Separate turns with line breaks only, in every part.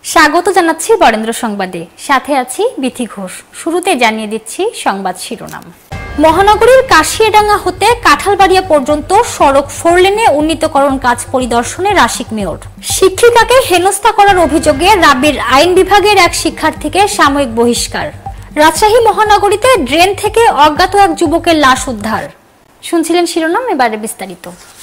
স্বাগত জানাচ্ছি বরেন্দ্র সংবাদে, সাথে আছি বিথি ঘোষ। শুরুতে জানিয়ে দিচ্ছি সংবাদ শিরোনাম। মহানগরীর কাশিয়াডাঙ্গা হতে কাঁঠালবাড়িয়া পর্যন্ত সড়ক 4 লেনে উন্নীতকরণ কাজ পরিদর্শনে রাশিক মেয়র। শিক্ষিকাকে হেনস্থা করার অভিযোগে রাবির আইন বিভাগের এক শিক্ষার্থীকে সাময়িক বহিষ্কার। রাজশাহী মহানগরীতে ড্রেন থেকে অজ্ঞাত এক যুবকের লাশ উদ্ধার। শুনছিলেন শিরোনাম, এবারে বিস্তারিত।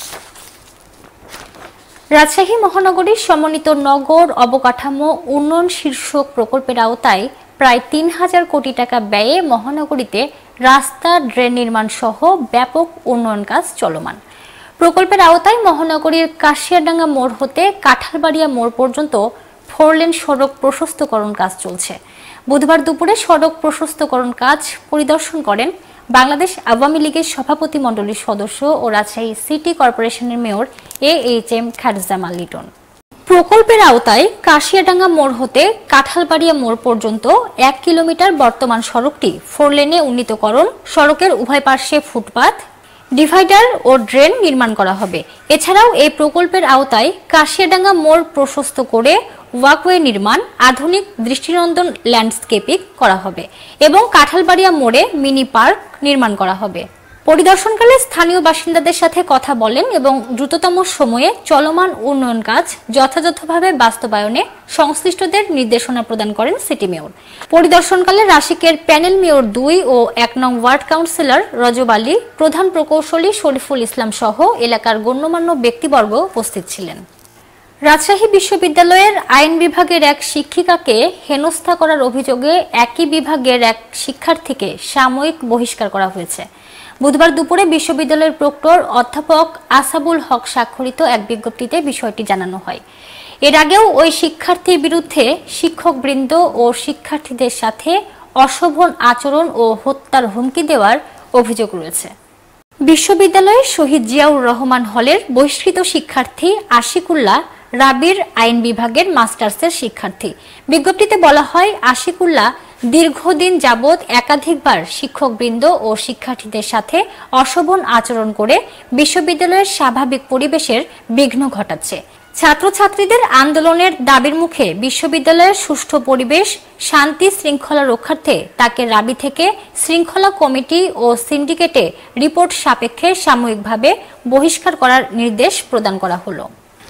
রাজশাহী মহানগরীর সমন্বিত নগর অবকাঠামো উন্নয়ন শীর্ষক প্রকল্পের আওতায় প্রায় 3000 কোটি টাকা ব্যয়ে মহানগরীতে রাস্তা, ড্রেন নির্মাণ সহ ব্যাপক উন্নয়ন কাজ চলমান। প্রকল্পের আওতায় মহানগরীর কাশিয়াডাঙ্গা মোড় হতে কাঁঠালবাড়িয়া মোড় পর্যন্ত 4 লেন সড়ক প্রশস্তকরণ কাজ চলছে। বুধবার দুপুরে সড়ক প্রশস্তকরণ কাজ পরিদর্শন করেন বাংলাদেশ আওয়ামী লীগের সভাপতি মণ্ডলীর সদস্য ও রাজশাহী সিটি কর্পোরেশনের মেয়র AHM খারজামাল লিটন। প্রকল্পের আওতায় কাশিয়াডাঙ্গা মোড় হতে কাঁঠালবাড়িয়া মোড় পর্যন্ত 1 কিলোমিটার বর্তমান সড়কটি 4 লেনে উন্নীতকরণ, সড়কের উভয় পার্শ্বে ফুটপাত, ডিভাইডার ও ড্রেন নির্মাণ করা হবে। এছাড়াও এই প্রকল্পের আওতায় কাশিয়াডাঙ্গা মোড় প্রশস্ত করে ওয়াকওয়ে নির্মাণ, আধুনিক দৃষ্টিনন্দন ল্যান্ডস্কেপিং করা হবে এবং কাঁঠালবাড়িয়া মোড়ে মিনি পার্ক নির্মাণ করা হবে। পরিদর্শনকালে স্থানীয় বাসিন্দাদের সাথে কথা বলেন এবং দ্রুততম সময়ে চলমান উন্নয়ন কাজ যথাযথভাবে বাস্তবায়নে সংশ্লিষ্টদের নির্দেশনা প্রদান করেন সিটি মেয়র। পরিদর্শনকালে রাশিকের প্যানেল মেয়র 2 ও 1 নং ওয়ার্ড কাউন্সিলর রজব আলী, প্রধান প্রকৌশলী শরীফুল ইসলাম সহ এলাকার গণ্যমান্য ব্যক্তিবর্গ উপস্থিত ছিলেন। রাজশাহী বিশ্ববিদ্যালয়ের আইন বিভাগের এক শিক্ষিকাকে হেনস্থা করার অভিযোগে একই বিভাগের এক শিক্ষার্থীকে সাময়িক বহিষ্কার করা হয়েছে। বুধবার দুপুরে বিশ্ববিদ্যালয়ের প্রক্টর অধ্যাপক আসাবুল হক স্বাক্ষরিত এক বিজ্ঞপ্তিতে বিষয়টি জানানো হয়। এর আগেও ওই শিক্ষার্থীর বিরুদ্ধে শিক্ষকবৃন্দ ও শিক্ষার্থীদের সাথে অশোভন আচরণ ও হত্যার হুমকি দেওয়ার অভিযোগ রয়েছে। বিশ্ববিদ্যালয়ের শহীদ জিয়াউর রহমান হলের বহিষ্কৃত শিক্ষার্থী আশিকুল্লাহ রাবির আইন বিভাগের মাস্টার্সের শিক্ষার্থী। বিজ্ঞপ্তিতে বলা হয়, আশিকুল্লাহ দীর্ঘদিন যাবৎ একাধিকবার শিক্ষকবৃন্দ ও শিক্ষার্থীদের সাথে অশোভন আচরণ করে বিশ্ববিদ্যালয়ের স্বাভাবিক পরিবেশের বিঘ্ন ঘটাচ্ছে। ছাত্রছাত্রীদের আন্দোলনের দাবির মুখে বিশ্ববিদ্যালয়ের সুষ্ঠু পরিবেশ, শান্তি শৃঙ্খলা রক্ষার্থে তাকে রাবি থেকে শৃঙ্খলা কমিটি ও সিন্ডিকেটে রিপোর্ট সাপেক্ষে সাময়িকভাবে বহিষ্কার করার নির্দেশ প্রদান করা হলো।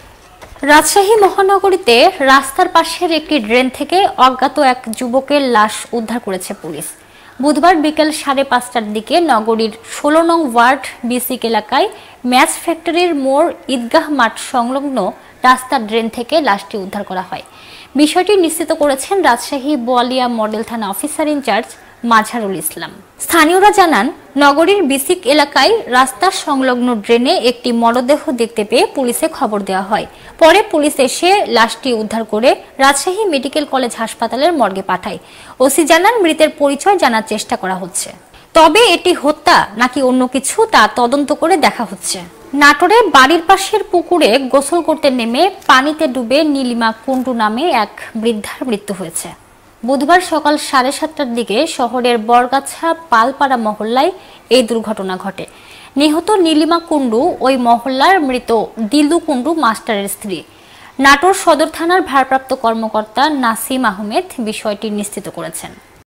রাজশাহী মহানগরীতে রাস্তার পাশের একটি ড্রেন থেকে অজ্ঞাত এক যুবকের লাশ উদ্ধার করেছে পুলিশ। বুধবার বিকেল 5:30টার দিকে নগরীর 16 নং ওয়ার্ড BSCIC এলাকায় ম্যাচ ফ্যাক্টরির মোড় ঈদগাহ মাঠ সংলগ্ন রাস্তার ড্রেন থেকে লাশটি উদ্ধার করা হয়। বিষয়টি নিশ্চিত করেছেন রাজশাহী বোয়ালিয়া মডেল থানা অফিসার ইনচার্জ মাঝহারুল ইসলাম। স্থানীয়রা জানান, নগরীর BSCIC এলাকায় রাস্তার সংলগ্ন ড্রেনে একটি মরদেহ দেখতে পেয়ে পুলিশে খবর দেওয়া হয়। পরে পুলিশ এসে লাশটি উদ্ধার করে রাজশাহী মেডিকেল কলেজ হাসপাতালের মর্গে পাঠায়। ওসি জানান, মৃতের পরিচয় জানার চেষ্টা করা হচ্ছে, তবে এটি হত্যা নাকি অন্য কিছু তা তদন্ত করে দেখা হচ্ছে। নাটোরে বাড়ির পাশের পুকুরে গোসল করতে নেমে পানিতে ডুবে নীলিমা কুণ্ডু নামে এক বৃদ্ধার মৃত্যু হয়েছে। বুধবার সকাল 7:30টার দিকে শহরের বরগাছা পালপাড়া মহল্লায় এই দুর্ঘটনা ঘটে। নিহত নীলিমা কুণ্ডু ওই মহল্লার মৃত দিলু কুণ্ডু মাস্টারের স্ত্রী। নাটোর সদর থানার ভারপ্রাপ্ত কর্মকর্তা নাসিম আহমেদ বিষয়টি নিশ্চিত করেছেন।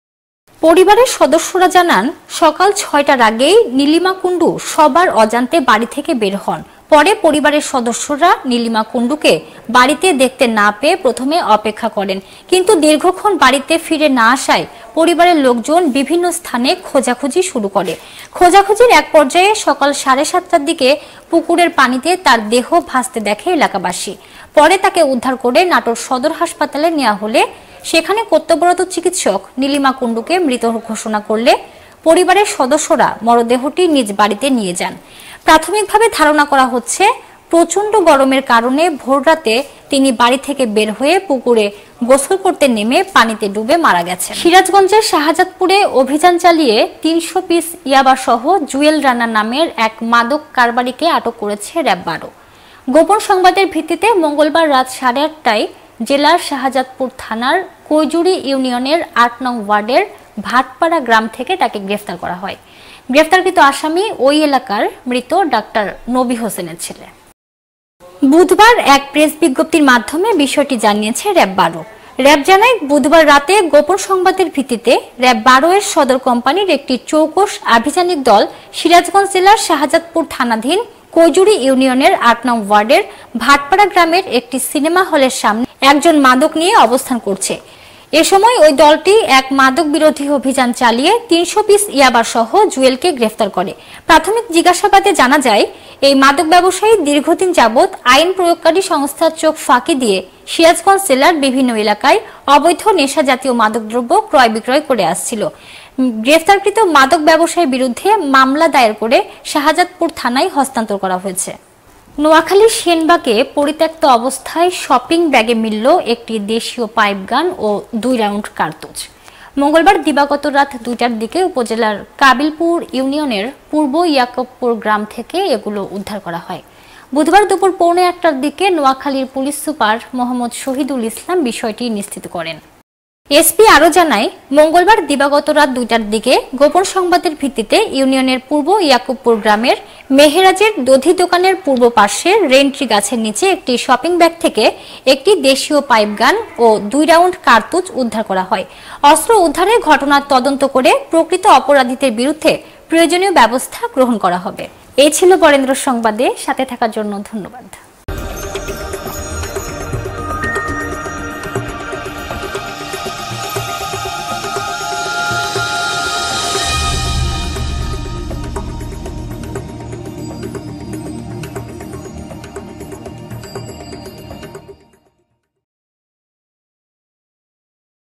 পরিবারের সদস্যরা জানান, সকাল 6টার আগেই নীলিমা কুণ্ডু সবার অজান্তে বাড়ি থেকে বের হন। পরে পরিবারের সদস্যরা নীলিমা কুণ্ডুকে বাড়িতে দেখতে না পেয়ে প্রথমে অপেক্ষা করেন, কিন্তু দীর্ঘক্ষণ বাড়িতে ফিরে না আসায় পরিবারের লোকজন বিভিন্ন স্থানে খোঁজাখুঁজি শুরু করে। খোঁজাখুঁজির এক পর্যায়ে সকাল 7:30টার দিকে পুকুরের পানিতে তার দেহ ভাসতে দেখে এলাকাবাসী। পরে তাকে উদ্ধার করে নাটোর সদর হাসপাতালে নেওয়া হলে সেখানে কর্তব্যরত চিকিৎসক নীলিমা কুণ্ডুকে মৃত ঘোষণা করলে পরিবারের সদস্যরা মরদেহটি নিজ বাড়িতে নিয়ে যান। প্রাথমিকভাবে ধারণা করা হচ্ছে, প্রচন্ড গরমের কারণে ভোররাতে তিনি বাড়ি থেকে বের হয়ে পুকুরে গোসল করতে নেমে পানিতে ডুবে মারা গেছেন। সিরাজগঞ্জের শাহজাদপুরে অভিযান চালিয়ে 300 পিস ইয়াবা সহ জুয়েল রানা নামের এক মাদক কারবারিকে আটক করেছে র‍্যাব 12। গোপন সংবাদের ভিত্তিতে মঙ্গলবার রাত 8:30টায় জেলার শাহজাদপুর থানার কৈজুরি ইউনিয়নের 8 নং ওয়ার্ডের ভাটপাড়া গ্রাম থেকে তাকে গ্রেফতার করা হয়। গ্রেফতারকৃত আসামি ওই এলাকার মৃত ডাক্তার নবী হোসেনের ছেলে। বুধবার এক প্রেস বিজ্ঞপ্তির মাধ্যমে বিষয়টি জানিয়েছে র‍্যাব 12। র্যাব জানায়, বুধবার রাতে গোপন সংবাদের ভিত্তিতে র্যাব 12 এর সদর কোম্পানির একটি চৌকস আভিযানিক দল সিরাজগঞ্জ জেলার শাহজাদপুর থানাধীন কৈজুরি ইউনিয়নের 8 নং ওয়ার্ডের ভাটপাড়া গ্রামের একটি সিনেমা হলের সামনে একজন মাদক নিয়ে অবস্থান করছে। এ সময় ওই দলটি এক মাদক বিরোধী অভিযান চালিয়ে 300 পিস ইয়াবা সহ জুয়েলকে গ্রেফতার করে। প্রাথমিক জিজ্ঞাসাবাদে জানা যায়, এই মাদক ব্যবসায়ী দীর্ঘদিন যাবৎ আইন প্রয়োগকারী সংস্থার চোখ ফাঁকি দিয়ে সিরাজগঞ্জ জেলার বিভিন্ন এলাকায় অবৈধ নেশা জাতীয় মাদকদ্রব্য ক্রয় বিক্রয় করে আসছিল। গ্রেফতারকৃত মাদক ব্যবসায়ীর বিরুদ্ধে মামলা দায়ের করে শাহজাদপুর থানায় হস্তান্তর করা হয়েছে। নোয়াখালীর সেনবাগে পরিত্যক্ত অবস্থায় শপিং ব্যাগে মিলল একটি দেশীয় পাইপ গান ও 2 রাউন্ড কার্তুজ। মঙ্গলবার দিবাগত রাত 2টার দিকে উপজেলার কাবিলপুর ইউনিয়নের পূর্ব ইয়াকুবপুর গ্রাম থেকে এগুলো উদ্ধার করা হয়। বুধবার দুপুর 1:15টার দিকে নোয়াখালীর পুলিশ সুপার মোহাম্মদ শহীদুল ইসলাম বিষয়টি নিশ্চিত করেন। এসপি আরও জানায়, মঙ্গলবার দিবাগত রাত 2টার দিকে গোপন সংবাদের ভিত্তিতে ইউনিয়নের পূর্ব ইয়াকুবপুর গ্রামের মেহেরাজের দধি দোকানের পূর্ব পাশের রেন্ট্রি গাছের নিচে একটি শপিং ব্যাগ থেকে একটি দেশীয় পাইপ গান ও 2 রাউন্ড কার্তুজ উদ্ধার করা হয়। অস্ত্র উদ্ধারের ঘটনার তদন্ত করে প্রকৃত অপরাধীদের বিরুদ্ধে প্রয়োজনীয় ব্যবস্থা গ্রহণ করা হবে। এই ছিল বরেন্দ্র সংবাদে, সাথে থাকার জন্য ধন্যবাদ।